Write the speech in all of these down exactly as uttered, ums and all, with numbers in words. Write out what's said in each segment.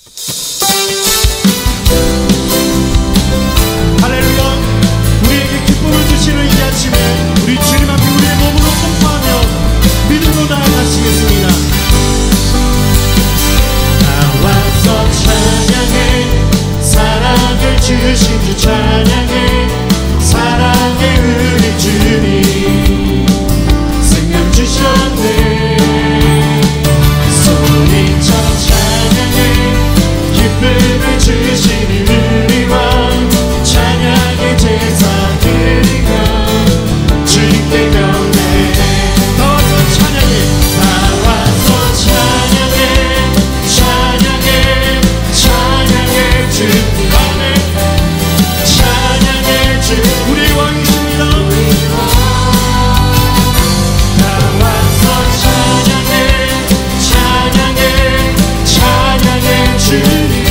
주신 주 찬양해 사랑해 우리 주님 생명 주셨네 소리쳐 찬양해 기쁨을 주신 우리 왕 찬양의 제사 드리며 주님께 경배해 나와서 찬양해 나와서 찬양해 찬양해 찬양해 주님 우리 왕이십니다. 나와서 찬양해 찬양해 찬양해 주님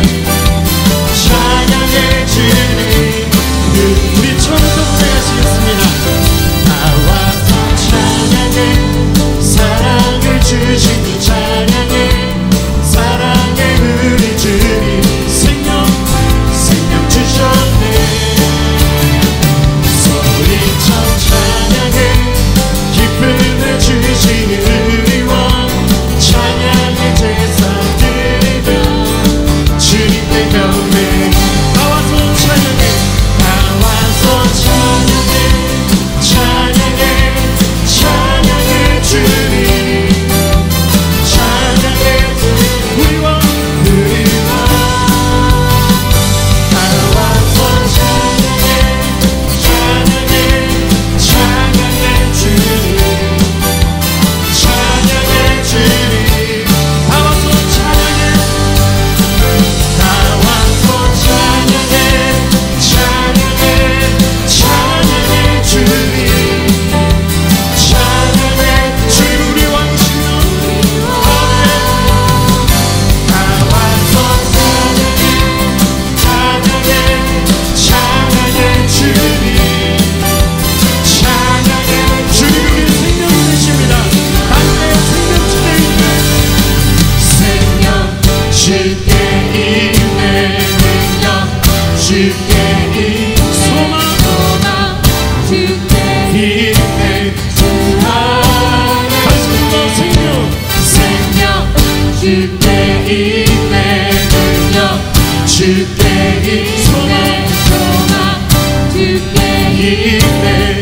찬양해 주님 우리 처음부터 고백하시겠습니다. 나와서 찬양해 사랑을 주신 주 찬양해 사랑해 우리 주님 생명 생명 주셨네 기쁨을 주시는 우리 왕 찬양의 제사 드리며 주님께 경배 나와서 찬양해 나와서 찬양해 찬양해 찬양해 주님 찬양해 우리 왕 우리 왕 나와서 찬양해 찬양해 찬양해 주님 찬양해 주님 나와서 찬양해 나와서 찬양해 찬양해 찬양해 주님 찬양해 주님 우리 왕이시여 나와서 찬양해 찬양해 찬양해 주님 찬양해 주님 우리 생명 되십니다. 당대의 생명 주께 있네 능력 주께 있네 소망 소망 주께 있네 사랑 다시 생명 생명 주께 있네 능력 주께 있네 소망 소망 주께 있네